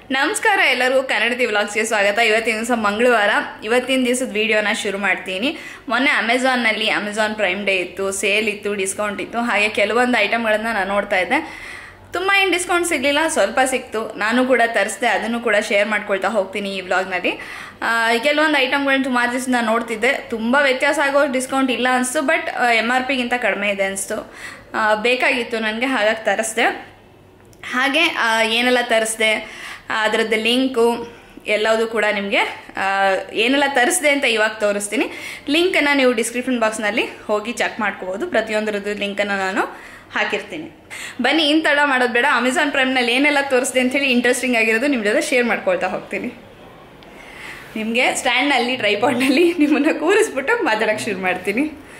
ನಮಸ್ಕಾರ ಎಲ್ಲರಿಗೂ ಕನ್ನಡತಿ ವ್ಲಾಗ್ಸ್ಗೆ ಸ್ವಾಗತ. ಇವತ್ತಿನ ದಿವಸ ಮಂಗಳವಾರ. ಇವತ್ತಿನ ದಿವಸದ ವಿಡಿಯೋನ ಶುರು ಮಾಡ್ತೀನಿ. ಮೊನ್ನೆ ಅಮೆಝಾನ್ ಪ್ರೈಮ್ ಡೇ ಇತ್ತು, ಸೇಲ್ ಇತ್ತು, ಡಿಸ್ಕೌಂಟ್ ಇತ್ತು. ಹಾಗೆ ಕೆಲವೊಂದು ಐಟಮ್ಗಳನ್ನು ನಾನು ನೋಡ್ತಾ ಇದ್ದೆ. ತುಂಬ ಏನು ಡಿಸ್ಕೌಂಟ್ ಸಿಗಲಿಲ್ಲ, ಸ್ವಲ್ಪ ಸಿಕ್ತು. ನಾನು ಕೂಡ ತರಿಸಿದೆ, ಅದನ್ನು ಕೂಡ ಶೇರ್ ಮಾಡ್ಕೊಳ್ತಾ ಹೋಗ್ತೀನಿ ಈ ವ್ಲಾಗ್ನಲ್ಲಿ. ಕೆಲವೊಂದು ಐಟಮ್ಗಳನ್ನ ಸುಮಾರು ದಿವಸ ನಾನು ನೋಡ್ತಿದ್ದೆ. ತುಂಬ ವ್ಯತ್ಯಾಸ ಆಗೋ ಡಿಸ್ಕೌಂಟ್ ಇಲ್ಲ ಅನಿಸ್ತು, ಬಟ್ MRP ಗಿಂತ ಕಡಿಮೆ ಇದೆ ಅನಿಸ್ತು. ಬೇಕಾಗಿತ್ತು ನನಗೆ, ಹಾಗಾಗಿ ತರಿಸಿದೆ. ಹಾಗೆ ಏನೆಲ್ಲ ತರಿಸಿದೆ, ಅದರದ್ದು ಲಿಂಕು ಎಲ್ಲದೂ ಕೂಡ ನಿಮಗೆ ಏನೆಲ್ಲ ತರಿಸಿದೆ ಅಂತ ಇವಾಗ ತೋರಿಸ್ತೀನಿ. ಲಿಂಕನ್ನು ನೀವು ಡಿಸ್ಕ್ರಿಪ್ಷನ್ ಬಾಕ್ಸ್ನಲ್ಲಿ ಹೋಗಿ ಚೆಕ್ ಮಾಡ್ಕೋಬೋದು. ಪ್ರತಿಯೊಂದರದ್ದು ಲಿಂಕನ್ನು ನಾನು ಹಾಕಿರ್ತೀನಿ. ಬನ್ನಿ, ಇನ್ನು ತಡ ಮಾಡೋದು ಬೇಡ. ಅಮೆಝಾನ್ ಪ್ರೈಮ್ನಲ್ಲಿ ಏನೆಲ್ಲ ತೋರಿಸಿದೆ ಅಂಥೇಳಿ ಇಂಟ್ರೆಸ್ಟಿಂಗ್ ಆಗಿರೋದು ನಿಮ್ಮ ಜೊತೆ ಶೇರ್ ಮಾಡ್ಕೊಳ್ತಾ ಹೋಗ್ತೀನಿ. ನಿಮಗೆ ಸ್ಟ್ಯಾಂಡ್ನಲ್ಲಿ ಟ್ರೈಪಾಡ್ನಲ್ಲಿ ನಿಮ್ಮನ್ನು ಕೂರಿಸ್ಬಿಟ್ಟು ಮಾತಾಡೋಕ್ಕೆ ಶುರು ಮಾಡ್ತೀನಿ.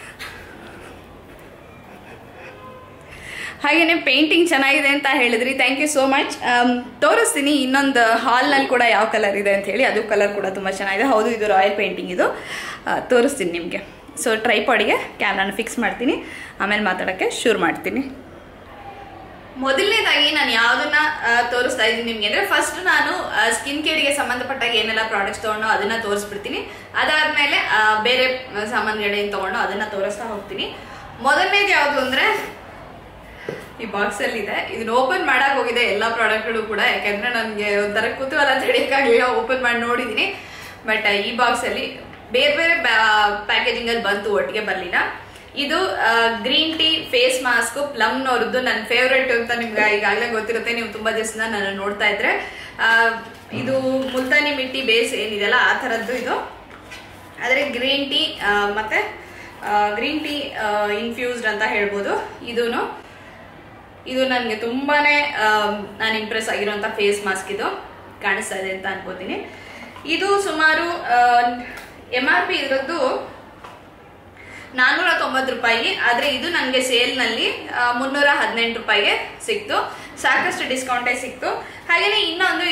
ಹಾಗೆಯೇ ಪೇಂಟಿಂಗ್ ಚೆನ್ನಾಗಿದೆ ಅಂತ ಹೇಳಿದ್ರಿ, ಥ್ಯಾಂಕ್ ಯು ಸೋ ಮಚ್. ತೋರಿಸ್ತೀನಿ ಇನ್ನೊಂದು ಹಾಲ್ನಲ್ಲಿ ಕೂಡ ಯಾವ ಕಲರ್ ಇದೆ ಅಂತ ಹೇಳಿ. ಅದು ಕಲರ್ ಕೂಡ ತುಂಬ ಚೆನ್ನಾಗಿದೆ. ಹೌದು, ಇದು ರಾಯಲ್ ಪೇಂಟಿಂಗ್. ಇದು ತೋರಿಸ್ತೀನಿ ನಿಮಗೆ. ಸೊ ಟ್ರೈಪಾಡಿಗೆ ಕ್ಯಾಮ್ರಾನ ಫಿಕ್ಸ್ ಮಾಡ್ತೀನಿ, ಆಮೇಲೆ ಮಾತಾಡೋಕ್ಕೆ ಶುರು ಮಾಡ್ತೀನಿ. ಮೊದಲನೇದಾಗಿ ನಾನು ಯಾವುದನ್ನ ತೋರಿಸ್ತಾ ಇದ್ದೀನಿ ನಿಮಗೆ ಅಂದರೆ, ಫಸ್ಟ್ ನಾನು ಸ್ಕಿನ್ ಕೇರ್ಗೆ ಸಂಬಂಧಪಟ್ಟಾಗ ಏನೆಲ್ಲ ಪ್ರಾಡಕ್ಟ್ಸ್ ತೊಗೊಂಡು ಅದನ್ನು ತೋರಿಸ್ಬಿಡ್ತೀನಿ. ಅದಾದಮೇಲೆ ಬೇರೆ ಸಾಮಾನುಗಳೇನು ತೊಗೊಂಡು ಅದನ್ನು ತೋರಿಸ್ತಾ ಹೋಗ್ತೀನಿ. ಮೊದಲನೇದು ಯಾವುದು ಅಂದರೆ, ಈ ಬಾಕ್ಸಲ್ಲಿ ಇದೆ. ಇದನ್ನ ಓಪನ್ ಮಾಡಕ್ ಹೋಗಿದೆ ಎಲ್ಲ ಪ್ರಾಡಕ್ಟ್ಗಳು ಕೂಡ, ಯಾಕಂದ್ರೆ ನನಗೆ ಒಂಥರ ಕುತೂಹಲ ತಡೆಯಕ್ಕಾಗಲಿಲ್ಲ. ಓಪನ್ ಮಾಡಿ ನೋಡಿದೀನಿ, ಬಟ್ ಈ ಬಾಕ್ಸಲ್ಲಿ ಬೇರೆ ಬೇರೆ ಪ್ಯಾಕೇಜಿಂಗ್ ಅಲ್ಲಿ ಬಂತು, ಒಟ್ಟಿಗೆ ಬರಲಿಲ್ಲ. ಇದು ಗ್ರೀನ್ ಟೀ ಫೇಸ್ ಮಾಸ್ಕ್ ಪ್ಲಮ್ನವ್ರದ್ದು. ನನ್ನ ಫೇವ್ರೆಟ್ ಅಂತ ನಿಮ್ಗೆ ಈಗಾಗಲೇ ಗೊತ್ತಿರುತ್ತೆ, ನೀವು ತುಂಬಾ ದಿವಸದಿಂದ ನಾನು ನೋಡ್ತಾ ಇದ್ರೆ. ಇದು ಮುಲ್ತಾನಿ ಮಿಟ್ಟಿ ಬೇಸ್ ಏನಿದೆಯಲ್ಲ ಆ ಥರದ್ದು ಇದು. ಆದರೆ ಗ್ರೀನ್ ಟೀ ಮತ್ತೆ ಗ್ರೀನ್ ಟೀ ಇನ್ಫ್ಯೂಸ್ಡ್ ಅಂತ ಹೇಳ್ಬೋದು. ಇದು ನನಗೆ ತುಂಬಾನೇ ನಾನು ಇಂಪ್ರೆಸ್ ಆಗಿರುವಂತ ಫೇಸ್ ಮಾಸ್ಕ್. ಇದು ಕಾಣಿಸ್ತಾ ಇದೆ ಅಂತ ಅನ್ಕೋತೀನಿ. ಇದು ಸುಮಾರು MRP ಇರೋದು 490 ರೂಪಾಯಿ. ಆದ್ರೆ ಇದು ನನಗೆ ಸೇಲ್ನಲ್ಲಿ 318 ರೂಪಾಯಿಗೆ ಸಿಕ್ತು. ಸಾಕಷ್ಟು ಡಿಸ್ಕೌಂಟೇ ಸಿಕ್ತು. ಹಾಗೇನೆ ಇನ್ನೊಂದು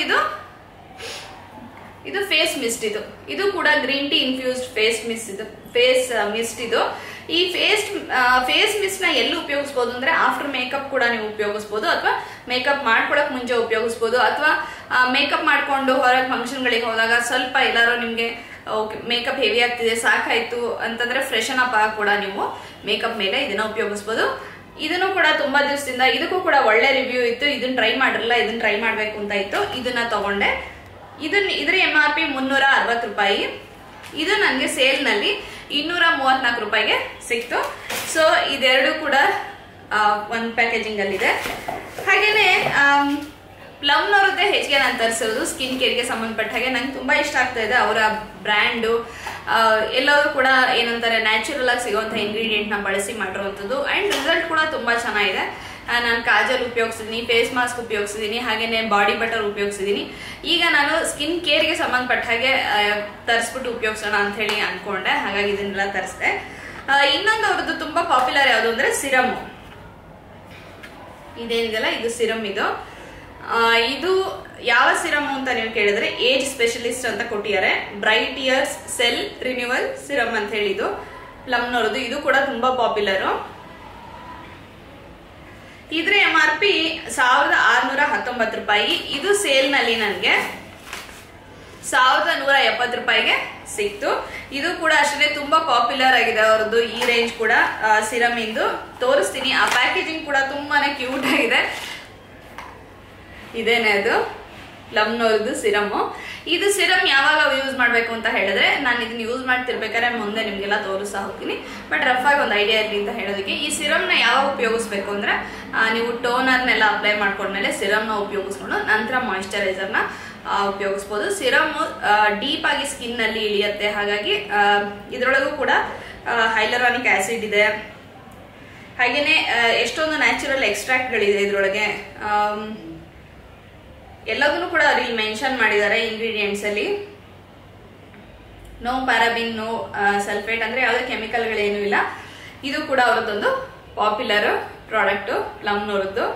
ಇದು ಫೇಸ್ ಮಿಸ್ಟ್. ಇದು ಕೂಡ green tea infused face mist. ಇದು ಈ ಫೇಸ್ ಮಿಸ್ಟ್ ನ ಎಲ್ಲಿ ಉಪಯೋಗಿಸಬಹುದು ಅಂದ್ರೆ, ಆಫ್ಟರ್ ಮೇಕಪ್ ಕೂಡ ನೀವು ಉಪಯೋಗಿಸಬಹುದು, ಅಥವಾ ಮೇಕಪ್ ಮಾಡ್ಕೊಳಕ್ ಮುಂಚೆ ಉಪಯೋಗಿಸಬಹುದು, ಅಥವಾ ಮೇಕಪ್ ಮಾಡ್ಕೊಂಡು ಹೊರಗೆ ಫಂಕ್ಷನ್ಗಳಿಗೆ ಹೋದಾಗ ಸ್ವಲ್ಪ ಎಲ್ಲಾರು ನಿಮ್ಗೆ ಮೇಕಪ್ ಹೆವಿ ಆಗ್ತಿದೆ, ಸಾಕಾಯ್ತು ಅಂತಂದ್ರೆ ಫ್ರೆಶನ್ ಅಪ್ ಆಗ ಕೂಡ ನೀವು ಮೇಕಪ್ ಮೇಲೆ ಇದನ್ನ ಉಪಯೋಗಿಸಬಹುದು. ಇದನ್ನು ಕೂಡ ತುಂಬಾ ದಿವಸದಿಂದ ಇದಕ್ಕೂ ಕೂಡ ಒಳ್ಳೆ ರಿವ್ಯೂ ಇತ್ತು. ಇದನ್ನ ಟ್ರೈ ಮಾಡಿರಲಿಲ್ಲ, ಇದನ್ನ ಟ್ರೈ ಮಾಡ್ಬೇಕು ಅಂತ ಇತ್ತು, ಇದನ್ನ ತಗೊಂಡೆ. ಇದ್ರ MRP 360 ರೂಪಾಯಿ. ಇದು ನನಗೆ ಸೇಲ್ ನಲ್ಲಿ 234 ರೂಪಾಯಿಗೆ ಸಿಕ್ತು. ಸೊ ಇದೆರಡು ಕೂಡ ಒಂದು ಪ್ಯಾಕೇಜಿಂಗ್ ಅಲ್ಲಿ ಇದೆ. ಹಾಗೇನೆ ಪ್ಲಮ್ನವ್ರದ್ದೇ ಹೆಚ್ಚಿಗೆ ನಾನು ತರಿಸಿರೋದು ಸ್ಕಿನ್ ಕೇರ್ಗೆ ಸಂಬಂಧಪಟ್ಟ ಹಾಗೆ. ನಂಗೆ ತುಂಬಾ ಇಷ್ಟ ಆಗ್ತಾ ಇದೆ ಅವರ ಬ್ರ್ಯಾಂಡು. ಎಲ್ಲರೂ ಕೂಡ ಏನಂತಾರೆ, ನ್ಯಾಚುರಲ್ ಆಗಿ ಸಿಗುವಂತಹ ಇಂಗ್ರೀಡಿಯೆಂಟ್ ನ ಬಳಸಿ ಮಾಡಿರುವಂಥದ್ದು. ಅಂಡ್ ರಿಸಲ್ಟ್ ಕೂಡ ತುಂಬಾ ಚೆನ್ನಾಗಿದೆ. ನಾನು ಕಾಜಲ್ ಉಪಯೋಗಿಸಿದೀನಿ, ಫೇಸ್ ಮಾಸ್ಕ್ ಉಪಯೋಗಿಸಿದೀನಿ, ಹಾಗೇನೆ ಬಾಡಿ ಬಟರ್ ಉಪಯೋಗಿಸಿದೀನಿ. ಈಗ ನಾನು ಸ್ಕಿನ್ ಕೇರ್ಗೆ ಸಂಬಂಧಪಟ್ಟ ಹಾಗೆ ತರಿಸ್ಬಿಟ್ಟು ಉಪಯೋಗಿಸೋಣ ಅಂತ ಹೇಳಿ ಅನ್ಕೊಂಡೆ, ಹಾಗಾಗಿ ಇದನ್ನೆಲ್ಲ ತರಿಸಿದೆ. ಇನ್ನೊಂದು ಅವ್ರದ್ದು ತುಂಬಾ ಪಾಪ್ಯುಲರ್ ಯಾವುದು ಅಂದ್ರೆ ಸಿರಮ್. ಇದೇನಿದೆಲ್ಲ ಇದು ಸಿರಮ್. ಇದು ಯಾವ ಸಿರಮ್ ಅಂತ ನೀವು ಕೇಳಿದ್ರೆ, ಏಜ್ ಸ್ಪೆಷಲಿಸ್ಟ್ ಅಂತ ಕೊಟ್ಟಿದ್ದಾರೆ. Bright years cell renewal serum ಅಂತ ಹೇಳಿ ಇದು ಪ್ಲಮ್ನವ್ರದ್ದು. ಇದು ಕೂಡ ತುಂಬಾ ಪಾಪ್ಯುಲರ್. ಇದ್ರ MRP 1619 ರೂಪಾಯಿ. ಇದು ಸೇಲ್ ನಲ್ಲಿ ನನಗೆ 1170 ರೂಪಾಯಿಗೆ ಸಿಕ್ತು. ಇದು ಕೂಡ ಅಷ್ಟೇ ತುಂಬಾ ಪಾಪ್ಯುಲರ್ ಆಗಿದೆ ಅವರದ್ದು. ಈ ರೇಂಜ್ ಕೂಡ ಸಿರಮ್ ಇಂದು ತೋರಿಸ್ತೀನಿ. ಆ ಪ್ಯಾಕೇಜಿಂಗ್ ಕೂಡ ತುಂಬಾನೇ ಕ್ಯೂಟ್ ಆಗಿದೆ. ಇದೇನೆ ಅದು ಪ್ಲಮ್ನವ್ರದ್ದು ಸಿರಮ್. ಇದು ಸಿರಮ್ ಯಾವಾಗ ಯೂಸ್ ಮಾಡಬೇಕು ಅಂತ ಹೇಳಿದ್ರೆ, ನಾನು ಇದನ್ನ ಯೂಸ್ ಮಾಡ್ತಿರ್ಬೇಕಾದ್ರೆ ಮುಂದೆ ನಿಮ್ಗೆಲ್ಲ ತೋರಿಸ್ತಾ ಹೋಗ್ತೀನಿ, ಬಟ್ ರಫ್ ಆಗಿ ಒಂದು ಐಡಿಯಾ ಇರಲಿ ಅಂತ ಹೇಳೋದಕ್ಕೆ. ಈ ಸಿರಮ್ನ ಯಾವಾಗ ಉಪಯೋಗಿಸ್ಬೇಕು ಅಂದ್ರೆ, ನೀವು ಟೋನರ್ನೆಲ್ಲ ಅಪ್ಲೈ ಮಾಡ್ಕೊಂಡ್ಮೇಲೆ ಸಿರಮ್ನ ಉಪಯೋಗಿಸ್ಕೊಂಡು ನಂತರ ಮಾಯಿಶ್ಚರೈಸರ್ನ ಉಪಯೋಗಿಸ್ಬೋದು. ಸಿರಮ್ ಡೀಪ್ ಆಗಿ ಸ್ಕಿನ್ ನಲ್ಲಿ ಇಳಿಯುತ್ತೆ. ಹಾಗಾಗಿ ಇದರೊಳಗೂ ಕೂಡ ಹೈಲರಾನಿಕ್ ಆಸಿಡ್ ಇದೆ. ಹಾಗೇನೆ ಎಷ್ಟೊಂದು ನ್ಯಾಚುರಲ್ ಎಕ್ಸ್ಟ್ರಾಕ್ಟ್ಗಳಿದೆ ಇದರೊಳಗೆ. ಎಲ್ಲದನ್ನು ಕೂಡ ಇಲ್ಲಿ ಮೆನ್ಷನ್ ಮಾಡಿದ್ದಾರೆ ಇಂಗ್ರೀಡಿಯೆಂಟ್ಸ್ ಅಲ್ಲಿ. ನೋ ಪ್ಯಾರಾಬಿನ್, ನೋ ಸಲ್ಫೇಟ್, ಅಂದ್ರೆ ಯಾವುದೇ ಕೆಮಿಕಲ್ಗಳೇನು ಇಲ್ಲ. ಇದು ಕೂಡ ಅವರದ್ದೊಂದು ಪಾಪ್ಯುಲರ್ ಪ್ರಾಡಕ್ಟ್ ಪ್ಲಮ್ನವ್ರದ್ದು.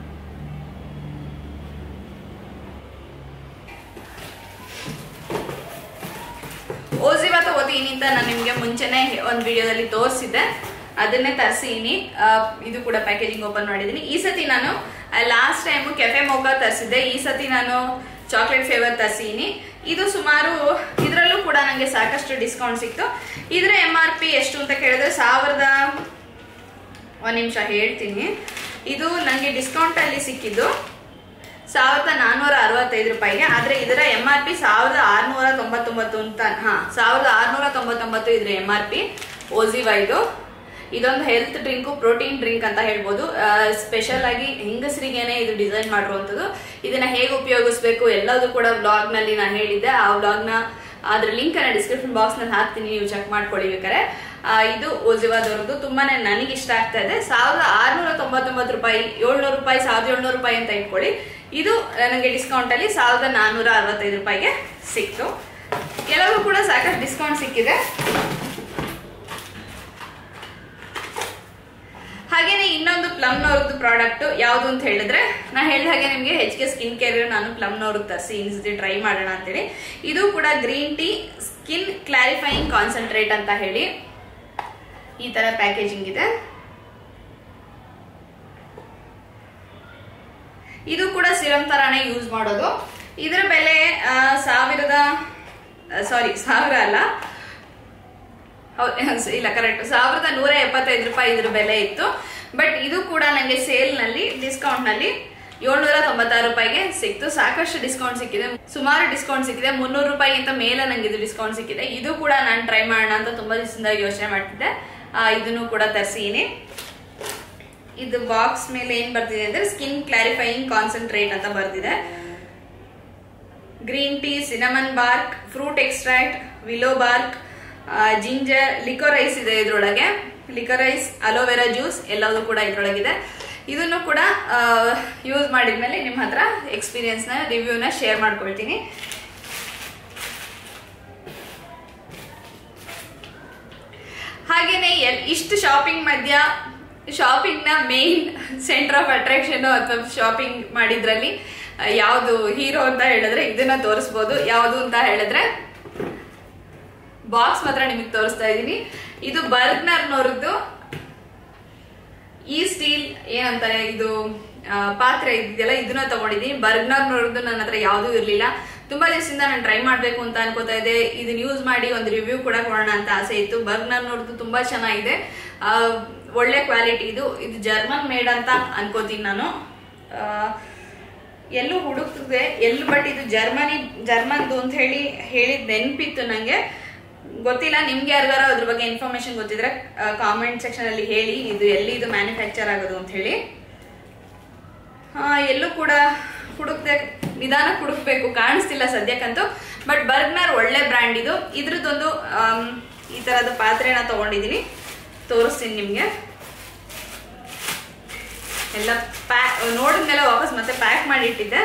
ಓಜಿವಾ ತಗೋತೀನಿ ಅಂತ ನಾನು ನಿಮ್ಗೆ ಮುಂಚೆನೆ ಒಂದು ವಿಡಿಯೋದಲ್ಲಿ ತೋರಿಸಿದ್ದೆ. ಅದನ್ನೇ ತರಿಸಿನಿ. ಇದು ಕೂಡ ಪ್ಯಾಕೇಜಿಂಗ್ ಓಪನ್ ಮಾಡಿದ್ದೀನಿ. ಈ ಸತಿ ನಾನು ಲಾಸ್ಟ್ ಟೈಮ್ ಕೆಫೆ ಮೋಕಾ ತರಿಸಿದ್ದೆ. ಈ ಸತಿ ನಾನು ಚಾಕ್ಲೇಟ್ ಫ್ಲೇವರ್ ತರಿಸಿನಿ. ಇದು ಸುಮಾರು ಇದರಲ್ಲೂ ಕೂಡ ನನಗೆ ಸಾಕಷ್ಟು ಡಿಸ್ಕೌಂಟ್ ಸಿಕ್ತು. ಇದರ MRP ಎಷ್ಟು ಅಂತ ಕೇಳಿದ್ರೆ 1000 ಒಂದು ನಿಮಿಷ ಹೇಳ್ತೀನಿ. ಇದು ನನಗೆ ಡಿಸ್ಕೌಂಟಲ್ಲಿ ಸಿಕ್ಕಿದ್ದು 1465 ರೂಪಾಯಿಗೆ. ಆದರೆ ಇದರ MRP 1699 ಅಂತ. 1699 ಇದ್ರ MRP. ಓಜಿವಾ ಇದೊಂದು ಹೆಲ್ತ್ ಡ್ರಿಂಕು, ಪ್ರೋಟೀನ್ ಡ್ರಿಂಕ್ ಅಂತ ಹೇಳ್ಬೋದು. ಸ್ಪೆಷಲ್ ಆಗಿ ಹೆಂಗಸರಿಗೇನೆ ಇದು ಡಿಸೈನ್ ಮಾಡಿರುವಂಥದ್ದು. ಇದನ್ನ ಹೇಗೆ ಉಪಯೋಗಿಸ್ಬೇಕು ಎಲ್ಲದೂ ಕೂಡ ವ್ಲಾಗ್ನಲ್ಲಿ ನಾನು ಹೇಳಿದ್ದೆ. ಆ ವ್ಲಾಗ್ನ ಅದ್ರ ಲಿಂಕನ್ನು ಡಿಸ್ಕ್ರಿಪ್ಷನ್ ಬಾಕ್ಸ್ನಲ್ಲಿ ಹಾಕ್ತೀನಿ, ನೀವು ಚೆಕ್ ಮಾಡ್ಕೊಳ್ಳಿ ಬೇಕಾರೆ. ಇದು ಓಜಿವಾದವ್ರದ್ದು ತುಂಬಾನೇ ನನಗೆ ಇಷ್ಟ ಆಗ್ತಾ ಇದೆ. 1699 ರೂಪಾಯಿ, 700 ರೂಪಾಯಿ, 1700 ರೂಪಾಯಿ ಅಂತ ಇಟ್ಕೊಳ್ಳಿ. ಇದು ನನಗೆ ಡಿಸ್ಕೌಂಟ್ ಅಲ್ಲಿ 1465 ರೂಪಾಯಿಗೆ ಸಿಕ್ತು. ಎಲ್ಲವೂ ಕೂಡ ಸಾಕಷ್ಟು ಡಿಸ್ಕೌಂಟ್ ಸಿಕ್ಕಿದೆ. ಹಾಗೇನೆ ಇನ್ನೊಂದು ಪ್ಲಮ್ನವ್ರದ್ದು ಪ್ರಾಡಕ್ಟ್ ಯಾವುದು ಅಂತ ಹೇಳಿದ್ರೆ, ನಾ ಹೇಳಿದ ಹಾಗೆ ನಿಮಗೆ HK ಸ್ಕಿನ್ ಕೇರ್ ನಾನು ಪ್ಲಮ್ನವ್ರದ್ದು ತರಿಸಿ ಇನ್ನೊಂದ್ಸತಿ ಟ್ರೈ ಮಾಡೋಣ ಅಂತೇಳಿ. ಇದು ಕೂಡ green tea skin clarifying concentrate ಅಂತ ಹೇಳಿ ಈ ತರ ಪ್ಯಾಕೇಜಿಂಗ್ ಇದೆ. ಇದು ಕೂಡ ಸಿರಮ್ ತರಾನೇ ಯೂಸ್ ಮಾಡೋದು. ಇದರ ಬೆಲೆ 1000 ಅಲ್ಲ, ಇಲ್ಲ ಕರೆಕ್ಟ್ 1175 ರೂಪಾಯಿ ಇದ್ರ ಬೆಲೆ ಇತ್ತು. ಬಟ್ ಇದು ಕೂಡ ನನಗೆ ಸೇಲ್ ನಲ್ಲಿ ಡಿಸ್ಕೌಂಟ್ ನಲ್ಲಿ 796 ರೂಪಾಯಿಗೆ ಸಿಕ್ತು. ಸಾಕಷ್ಟು ಡಿಸ್ಕೌಂಟ್ ಸಿಕ್ಕಿದೆ, ಸುಮಾರು ಡಿಸ್ಕೌಂಟ್ ಸಿಕ್ಕಿದೆ. 300 ರೂಪಾಯಿಗಿಂತ ಮೇಲೆ ನಂಗೆ ಇದು ಡಿಸ್ಕೌಂಟ್ ಸಿಕ್ಕಿದೆ. ಇದು ಕೂಡ ನಾನು ಟ್ರೈ ಮಾಡೋಣ ಅಂತ ತುಂಬಾ ದಿವಸದಿಂದ ಯೋಚನೆ ಮಾಡ್ತಿದ್ದೆ. ಇದನ್ನು ಕೂಡ ತರಿಸಿನಿ. ಇದು ಬಾಕ್ಸ್ ಮೇಲೆ ಏನ್ ಬರ್ತಿದೆ ಅಂದ್ರೆ ಸ್ಕಿನ್ ಕ್ಲಾರಿಫೈಯಿಂಗ್ ಕಾನ್ಸಂಟ್ರೇಟ್ ಅಂತ ಬರ್ತಿದೆ. Green tea, cinnamon bark, fruit extract, willow bark, ginger, licorice ಇದೆ ಇದ್ರೊಳಗೆ. ಲಿಕೋರೈಸ್, ಅಲೋವೆರಾ ಜ್ಯೂಸ್ ಎಲ್ಲವೂ ಕೂಡ ಇದ್ರೊಳಗಿದೆ. ಇದನ್ನು ಕೂಡ ಯೂಸ್ ಮಾಡಿದ್ಮೇಲೆ ನಿಮ್ಮ ಹತ್ರ ಎಕ್ಸ್ಪೀರಿಯನ್ಸ್ ನ ರಿವ್ಯೂನ ಶೇರ್ ಮಾಡ್ಕೊಳ್ತೀನಿ. ಹಾಗೇನೆ ಇಷ್ಟು ಶಾಪಿಂಗ್ ಮಧ್ಯ ಶಾಪಿಂಗ್ ನ ಮೇನ್ ಸೆಂಟರ್ ಆಫ್ ಅಟ್ರಾಕ್ಷನ್ ಅಥವಾ ಶಾಪಿಂಗ್ ಮಾಡಿದ್ರಲ್ಲಿ ಯಾವುದು ಹೀರೋ ಅಂತ ಹೇಳಿದ್ರೆ ಇದನ್ನ ತೋರಿಸಬಹುದು. ಯಾವುದು ಅಂತ ಹೇಳಿದ್ರೆ ಬಾಕ್ಸ್ ಮಾತ್ರ ನಿಮಗೆ ತೋರಿಸ್ತಾ ಇದ್ದೀನಿ. ಇದು ಬರ್ಗ್ನರ್ನವ್ರದ್ದು ಈ ಸ್ಟೀಲ್ ಏನಂತಾರೆ ಇದು ಪಾತ್ರೆ ಇದೆಯಲ್ಲ, ಇದನ್ನ ತಗೊಂಡಿದ್ದೀನಿ. ಬರ್ಗ್ನರ್ನವ್ರದ್ದು ನನ್ನ ಹತ್ರ ಯಾವುದೂ ಇರ್ಲಿಲ್ಲ. ತುಂಬಾ ದಿವಸದಿಂದ ನಾನು ಟ್ರೈ ಮಾಡ್ಬೇಕು ಅಂತ ಅನ್ಕೋತಾ ಇದ್ದೆ. ಇದನ್ನ ಯೂಸ್ ಮಾಡಿ ಒಂದು ರಿವ್ಯೂ ಕೂಡ ಕೊಡೋಣ ಅಂತ ಆಸೆ ಇತ್ತು. ಬರ್ಗ್ನರ್ನವ್ರದ್ದು ತುಂಬಾ ಚೆನ್ನಾಗಿದೆ, ಒಳ್ಳೆ ಕ್ವಾಲಿಟಿ. ಇದು ಜರ್ಮನ್ ಮೇಡ್ ಅಂತ ಅನ್ಕೋತೀನಿ ನಾನು. ಎಲ್ಲೂ ಹುಡುಕ್ತಿದೆ ಬಟ್ ಇದು ಜರ್ಮನ್ದು ಅಂತ ಹೇಳಿದ್ ನೆನ್ಪಿತ್ತು ನಂಗೆ. ಗೊತ್ತಿಲ್ಲ, ನಿಮ್ಗೆ ಯಾರಿಗಾರ ಅದ್ರ ಬಗ್ಗೆ ಇನ್ಫಾರ್ಮೇಶನ್ ಗೊತ್ತಿದ್ರೆ ಕಾಮೆಂಟ್ ಸೆಕ್ಷನ್ ಅಲ್ಲಿ ಹೇಳಿ, ಇದು ಮ್ಯಾನುಫ್ಯಾಕ್ಚರ್ ಆಗೋದು ಅಂತ ಹೇಳಿ. ಎಲ್ಲೂ ಕೂಡ ನಿಧಾನ ಹುಡುಕ್ಬೇಕು, ಕಾಣಿಸ್ತಿಲ್ಲ ಸದ್ಯಕ್ಕಂತೂ. ಬಟ್ ಬರ್ಗ್ನರ್ ಒಳ್ಳೆ ಬ್ರ್ಯಾಂಡ್ ಇದು. ಇದ್ರದ್ದೊಂದು ಈ ತರದ ಪಾತ್ರೆನ ತಗೊಂಡಿದ್ದೀನಿ, ತೋರಿಸ್ತೀನಿ ನಿಮ್ಗೆ. ಎಲ್ಲ ನೋಡಿದ್ಮೇಲೆ ವಾಪಸ್ ಮತ್ತೆ ಪ್ಯಾಕ್ ಮಾಡಿ ಇಟ್ಟಿದ್ದೆ.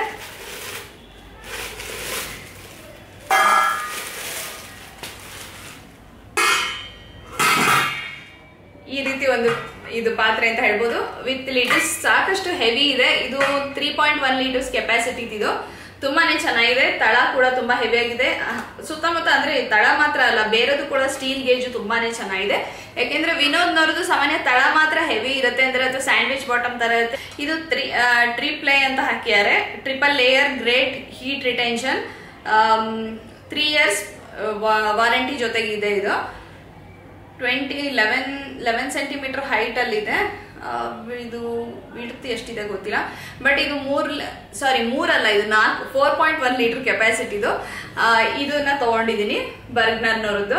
ಈ ರೀತಿ ಒಂದು ಇದು ಪಾತ್ರೆ ಅಂತ ಹೇಳ್ಬೋದು. ವಿತ್ ಲೀಟರ್ಸ್ ಸಾಕಷ್ಟು ಹೆವಿ ಇದೆ. ಇದು 3.1 ಲೀಟರ್ಸ್ ಕೆಪಾಸಿಟಿ. ಇದು ತುಂಬಾನೇ ಚೆನ್ನಾಗಿದೆ. ತಳ ಕೂಡ ತುಂಬಾ ಹೆವಿ ಆಗಿದೆ. ಸುತ್ತಮುತ್ತ ಅಂದ್ರೆ ತಳ ಮಾತ್ರ ಅಲ್ಲ, ಬೇರೆದು ಕೂಡ ಸ್ಟೀಲ್ ಗೇಜ್ ತುಂಬಾನೇ ಚೆನ್ನಾಗಿದೆ. ಯಾಕೆಂದ್ರೆ ವಿನೋದ್ನವ್ರದ್ದು ಸಾಮಾನ್ಯ ತಳ ಮಾತ್ರ ಹೆವಿ ಇರುತ್ತೆ, ಅಂದ್ರೆ ಅದು ಸ್ಯಾಂಡ್ವಿಚ್ ಬಾಟಮ್ ತರ ಇರುತ್ತೆ. ಇದು ಟ್ರಿಪ್ಲೇ ಅಂತ ಹಾಕಿದ್ದಾರೆ. Triple layer great heat retention, 3 years warranty ಜೊತೆಗಿದೆ. ಇದು 11 ಸೆಂಟಿಮೀಟರ್ ಹೈಟ್ ಅಲ್ಲಿ ಇದೆ. ಇದು ವಿಡ್ತ್ ಎಷ್ಟಿದೆ ಗೊತ್ತಿಲ್ಲ, ಬಟ್ ಇದು 3 ಅಲ್ಲ, ಇದು 4.1 ಲೀಟರ್ ಕೆಪಾಸಿಟಿ. ಇದನ್ನ ತಗೊಂಡಿದ್ದೀನಿ ಬರ್ಗ್ನರ್ನವ್ರದ್ದು.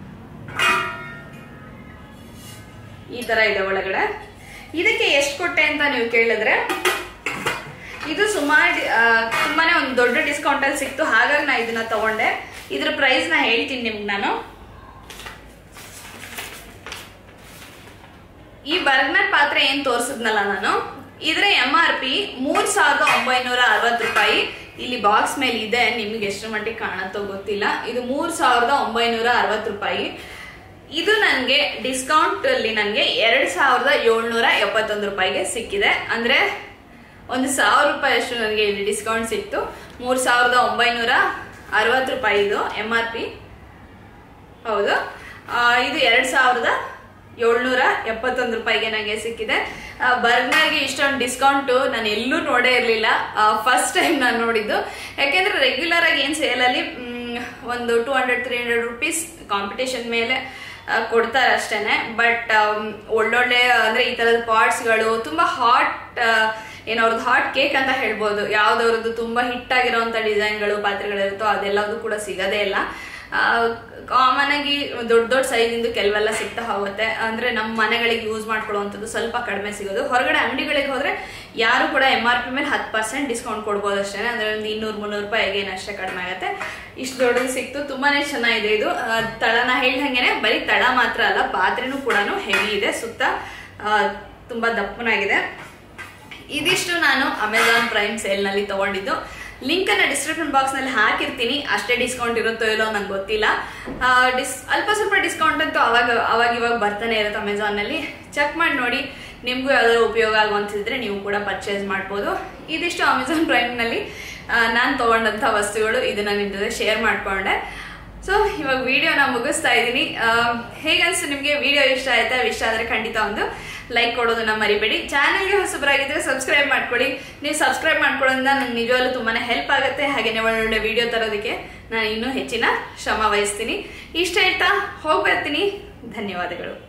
ಈ ತರ ಇದೆ ಒಳಗಡೆ. ಇದಕ್ಕೆ ಎಷ್ಟು ಕೊಟ್ಟೆ ಅಂತ ನೀವು ಕೇಳಿದ್ರೆ, ಇದು ತುಂಬಾನೇ ಒಂದು ದೊಡ್ಡ ಡಿಸ್ಕೌಂಟ್ ಅಲ್ಲಿ ಸಿಕ್ತು. ಹಾಗಾಗಿ ನಾ ಇದನ್ನ ತಗೊಂಡೆ. ಇದ್ರ ಪ್ರೈಸ್ ನ ಹೇಳ್ತೀನಿ ನಿಮ್ಗೆ ನಾನು. ಈ ಬರ್ಗ್ನರ್ ಪಾತ್ರೆ ಏನ್ ತೋರಿಸಿದ್ನಲ್ಲ ನಾನು, ಇದರ MRP 3960 ರೂಪಾಯಿ. ಇಲ್ಲಿ ಬಾಕ್ಸ್ ಮೇಲೆ ಇದೆ, ನಿಮ್ಗೆ ಎಷ್ಟು ಮಟ್ಟಿಗೆ ಕಾಣತ್ತೋ ಗೊತ್ತಿಲ್ಲ. ಇದು 3960 ರೂಪಾಯಿ. ಇದು ನನಗೆ ಡಿಸ್ಕೌಂಟ್ ಅಲ್ಲಿ ನನಗೆ 2771 ರೂಪಾಯಿಗೆ ಸಿಕ್ಕಿದೆ. ಅಂದ್ರೆ 1000 ರೂಪಾಯಿ ಅಷ್ಟು ನನಗೆ ಇಲ್ಲಿ ಡಿಸ್ಕೌಂಟ್ ಸಿಕ್ತು. 3960 ರೂಪಾಯಿ ಇದು MRP. ಹೌದು, ಇದು 771 ರೂಪಾಯಿಗೆ ನನಗೆ ಸಿಕ್ಕಿದೆ. ಬರ್ನರ್ಗೆ ಇಷ್ಟೊಂದು ಡಿಸ್ಕೌಂಟ್ ನಾನು ಎಲ್ಲೂ ನೋಡೇ ಇರಲಿಲ್ಲ, ಫಸ್ಟ್ ಟೈಮ್ ನಾನು ನೋಡಿದ್ದು. ಯಾಕೆಂದ್ರೆ ರೆಗ್ಯುಲರ್ ಆಗಿ ಏನು ಸೇಲಲ್ಲಿ ಒಂದು 200-300 ರೂಪೀಸ್ ಕಾಂಪಿಟೇಷನ್ ಮೇಲೆ ಕೊಡ್ತಾರೆ ಅಷ್ಟೇನೆ. ಬಟ್ ಒಳ್ಳೊಳ್ಳೆ ಅಂದ್ರೆ ಈ ತರದ ಪಾಟ್ಸ್ಗಳು ತುಂಬಾ ಹಾಟ್, ಅವ್ರದ್ದು ಹಾಟ್ ಕೇಕ್ ಅಂತ ಹೇಳ್ಬೋದು. ಯಾವ್ದವ್ರದ್ದು ತುಂಬಾ ಹಿಟ್ ಆಗಿರೋಂಥ ಡಿಸೈನ್ಗಳು ಪಾತ್ರೆಗಳಿರುತ್ತೋ ಅದೆಲ್ಲದು ಕೂಡ ಸಿಗದೇ ಇಲ್ಲ. ಕಾಮನ್ ಆಗಿ ದೊಡ್ಡ ಸೈಜಿಂದು ಕೆಲವೆಲ್ಲ ಸಿಗ್ತಾ ಹೋಗುತ್ತೆ. ಅಂದ್ರೆ ನಮ್ಮ ಮನೆಗಳಿಗೆ ಯೂಸ್ ಮಾಡ್ಕೊಳ್ಳುವಂಥದ್ದು ಸ್ವಲ್ಪ ಕಡಿಮೆ ಸಿಗೋದು. ಹೊರಗಡೆ ಅಂಗಡಿಗಳಿಗೆ ಹೋದ್ರೆ ಯಾರು ಕೂಡ MRP ಮೇಲೆ 10% ಡಿಸ್ಕೌಂಟ್ ಕೊಡ್ಬೋದು ಅಷ್ಟೇ. ಅಂದ್ರೆ ಒಂದು 200-300 ರೂಪಾಯಿಗೆ ಅಷ್ಟೇ ಕಡಿಮೆ ಆಗುತ್ತೆ. ಇಷ್ಟು ದೊಡ್ಡದು ಸಿಕ್ತು, ತುಂಬಾನೇ ಚೆನ್ನಾಗಿದೆ ಇದು. ತಳನ ಹೇಳ್ದಂಗೆನೆ ಬರೀ ತಳ ಮಾತ್ರ ಅಲ್ಲ, ಪಾತ್ರೆನೂ ಕೂಡ ಹೆವಿ ಇದೆ, ಸುತ್ತ ತುಂಬಾ ದಪ್ಪನಾಗಿದೆ. ಇದಿಷ್ಟು ನಾನು ಅಮೆಝಾನ್ ಪ್ರೈಮ್ ಸೇಲ್ ನಲ್ಲಿ ತಗೊಂಡಿದ್ದು. ಲಿಂಕ್ ಅನ್ನ ಡಿಸ್ಕ್ರಿಪ್ಷನ್ ಬಾಕ್ಸ್ ನಲ್ಲಿ ಹಾಕಿರ್ತೀನಿ. ಅಷ್ಟೇ ಡಿಸ್ಕೌಂಟ್ ಇರುತ್ತೋ ಇಲ್ಲೋ ನಂಗೆ ಗೊತ್ತಿಲ್ಲ. ಅಲ್ಪ ಸ್ವಲ್ಪ ಡಿಸ್ಕೌಂಟ್ ಅಂತೂ ಅವಾಗ ಇವಾಗ ಬರ್ತಾನೆ ಇರುತ್ತೆ ಅಮೆಝಾನ್ ನಲ್ಲಿ. ಚೆಕ್ ಮಾಡಿ ನೋಡಿ, ನಿಮ್ಗೂ ಯಾವ್ದಾದ್ರು ಉಪಯೋಗ ಆಗುವಂತಿದ್ರೆ ನೀವು ಕೂಡ ಪರ್ಚೇಸ್ ಮಾಡ್ಬೋದು. ಇದಿಷ್ಟು ಅಮೆಝಾನ್ ಪ್ರೈಮ್ ನಲ್ಲಿ ನಾನು ತಗೊಂಡಂತ ವಸ್ತುಗಳು. ಇದನ್ನ ನಿಮ್ ಜೊತೆ ಶೇರ್ ಮಾಡ್ಕೊಂಡೆ. ಸೊ ಇವಾಗ ವಿಡಿಯೋನ ಮುಗಿಸ್ತಾ ಇದ್ದೀನಿ. ಹೇಗನ್ಸ್ತು ನಿಮ್ಗೆ? ವಿಡಿಯೋ ಇಷ್ಟ ಆಯ್ತಾ? ಇಷ್ಟ ಆದ್ರೆ ಖಂಡಿತ ಒಂದು ಲೈಕ್ ಕೊಡೋದನ್ನ ಮರಿಬೇಡಿ. ಚಾನೆಲ್ಗೆ ಹೊಸಬರಾಗಿದ್ರೆ ಸಬ್ಸ್ಕ್ರೈಬ್ ಮಾಡ್ಕೊಳ್ಳಿ. ನೀವು ಸಬ್ಸ್ಕ್ರೈಬ್ ಮಾಡ್ಕೊಳ್ಳೋದ್ರಿಂದ ನಂಗೆ ನಿಜವಾಗ್ಲೂ ತುಂಬಾನೇ ಹೆಲ್ಪ್ ಆಗುತ್ತೆ. ಹಾಗೇನೆ ಒಳ್ಳೊಳ್ಳೆ ವಿಡಿಯೋ ತರೋದಕ್ಕೆ ನಾನು ಇನ್ನೂ ಹೆಚ್ಚಿನ ಶ್ರಮ ವಹಿಸ್ತೀನಿ. ಇಷ್ಟ ಹೇಳ್ತಾ ಹೋಗ್ಬರ್ತೀನಿ. ಧನ್ಯವಾದಗಳು.